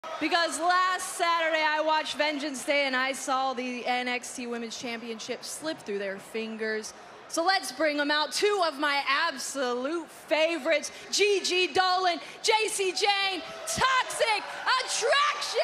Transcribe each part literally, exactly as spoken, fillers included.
Because last Saturday I watched Vengeance Day and I saw the N X T Women's Championship slip through their fingers. So let's bring them out. Two of my absolute favorites, Gigi Dolan, Jacy Jayne, Toxic Attraction!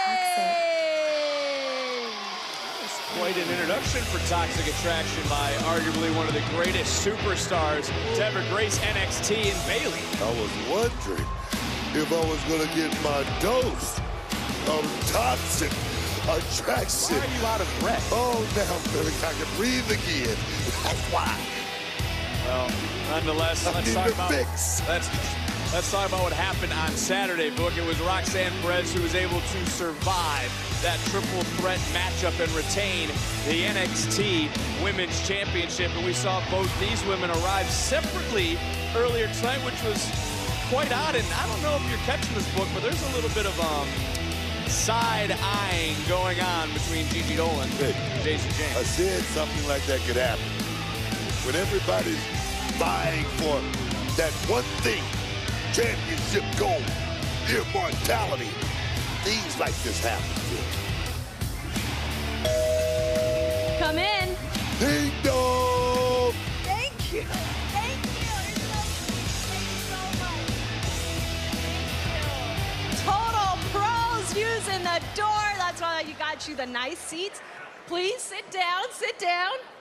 Toxic. Quite an introduction for Toxic Attraction by arguably one of the greatest superstars to ever grace N X T and Bayley. I was wondering if I was gonna get my dose of Toxic Attraction. Why are you out of breath? Oh, now I'm feeling I can breathe again. That's why. Well, nonetheless, I let's need talk to about fix. let's let's talk about what happened on Saturday, Book. It was Roxanne Perez who was able to survive that triple threat matchup and retain the N X T Women's Championship. And we saw both these women arrive separately earlier tonight, which was quite odd. And I don't know if you're catching this, Book, but there's a little bit of um. side-eyeing going on between Gigi Dolan Hey, and Jacy Jayne. I said something like that could happen. When everybody's vying for that one thing, championship gold, immortality, things like this happen. Come in. Ding dong! Thank you. Thank you. You're so sweet. Thank you so much. Thank you. Total pros using the door. That's why you got you the nice seats. Please sit down. Sit down.